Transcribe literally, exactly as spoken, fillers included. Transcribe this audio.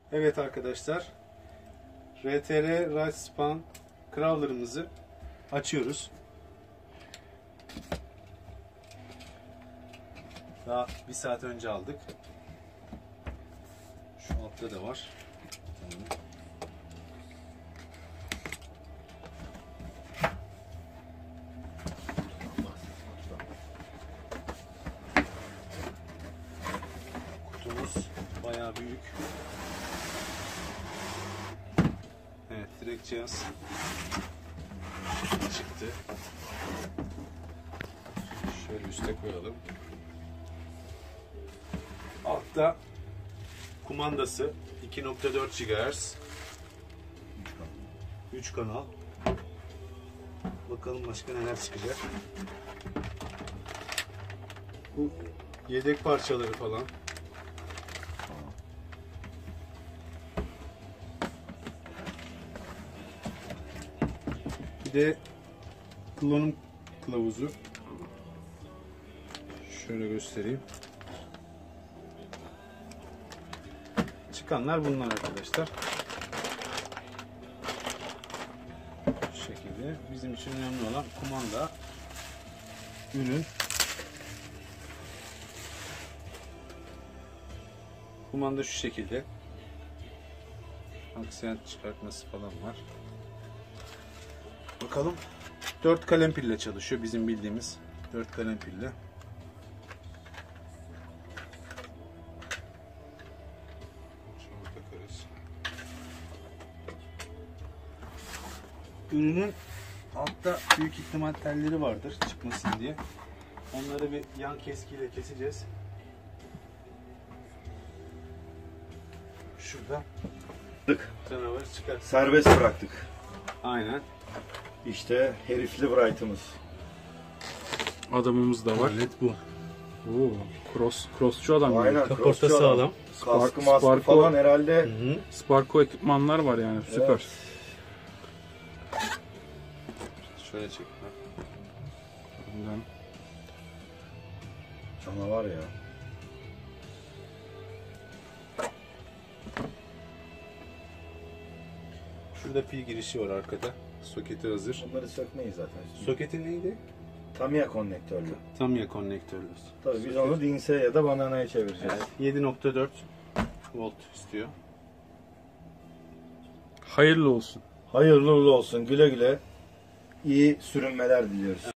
Evet arkadaşlar, R T R Ride Span Crawler'ımızı açıyoruz. Daha bir saat önce aldık. Şu altta da var. Tamam. Kutumuz bayağı büyük. Evet, direkt cihaz çıktı. Şöyle üste koyalım. Altta kumandası iki nokta dört gigahertz. üç kanal. Bakalım başka neler çıkacak. Bu yedek parçaları falan. Bir de kullanım kılavuzu. Şöyle göstereyim. Çıkanlar bunlar arkadaşlar. Şu şekilde. Bizim için önemli olan kumanda, ürün. Kumanda şu şekilde. Aksiyel çıkartması falan var. Bakalım. dört kalem pille çalışıyor. Bizim bildiğimiz dört kalem pille. Şunu takarız. Ürünün altta büyük ihtimal telleri vardır çıkmasın diye. Onları bir yan keskiyle keseceğiz. Şurada canavarı çıkar. Serbest bıraktık. Aynen. İşte herifli Wright'ımız. Adamımız da var. Evet bu. Oo, cross, crossçu adam. Aynen. Yani. Kaporta sağlam. Kaskı Spark- maskı Sparko- falan herhalde. Hı hı. Sparko ekipmanlar var yani. Süper. Evet. Şöyle çek. Bundan. Canavar ya. Şurada pil girişi var arkada. Soketi hazır. Bunları sökmeyiz zaten. Soketi neydi? Tamiya konnektörlü. Tamiya konnektörlü. Tabii biz onu Dinse ya da Banana'ya çevireceğiz. Evet, yedi nokta dört volt istiyor. Hayırlı olsun. Hayırlı uğurlu olsun. Güle güle. İyi sürünmeler diliyoruz.